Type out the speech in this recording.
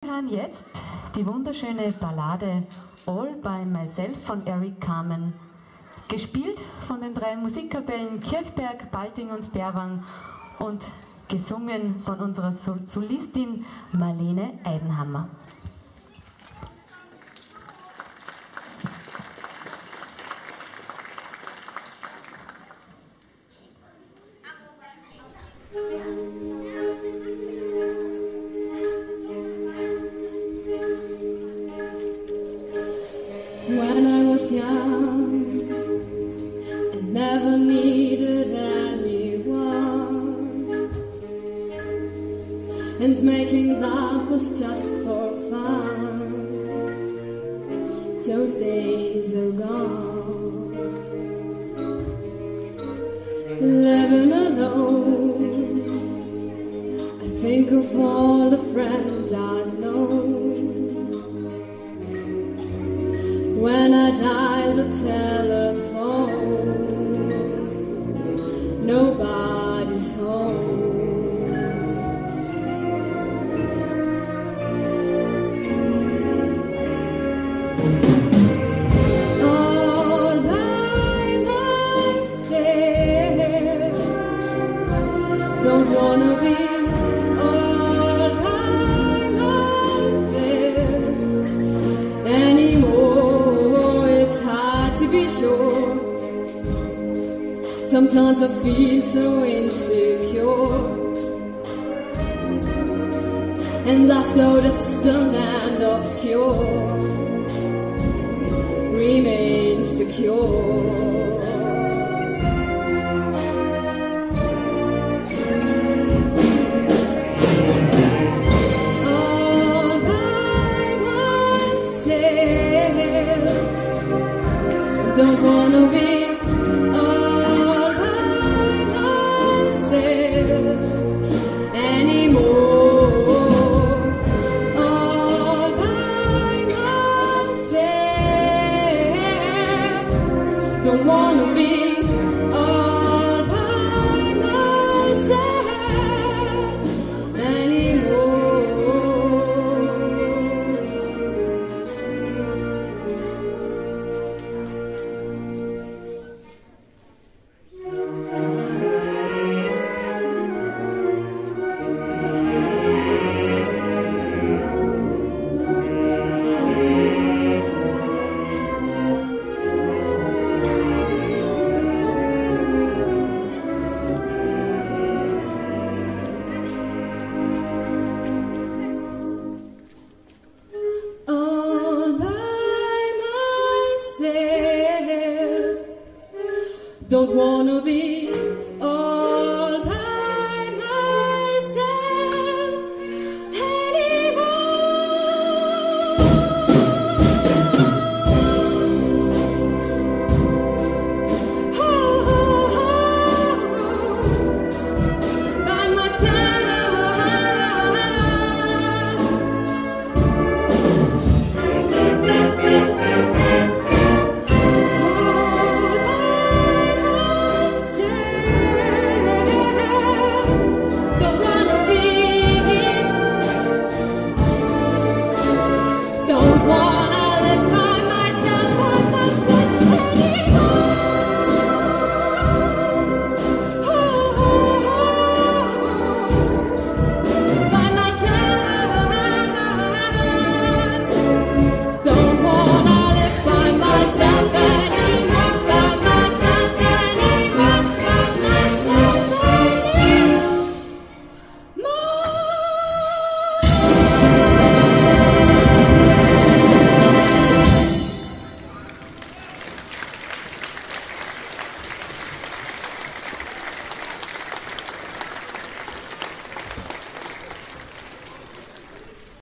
hören jetzt die wunderschöne Ballade All by Myself von Eric Carmen, gespielt von den drei Musikkapellen Kirchberg, Balting und Berwang und gesungen von unserer Solistin Marlene Eidenhammer. When I was young and never needed anyone, and making love was just for fun, those days are gone. Living alone, I think of all the friends I've known. When I dial the telephone, nobody's home. All by myself, don't wanna be all by myself anymore. Be sure. Sometimes I feel so insecure, and life so distant and obscure remains the cure. Don't wanna be all by myself anymore. All by myself. Don't wanna be all by myself anymore. Don't want